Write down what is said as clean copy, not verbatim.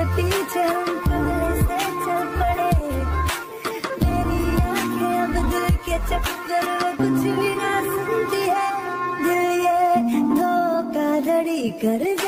पीछे हम पहले से चल पड़े, मेरी आंखें अब दिल के चक्कर में कुछ भी ना सुनती है, दिल ये धोखाधड़ी कर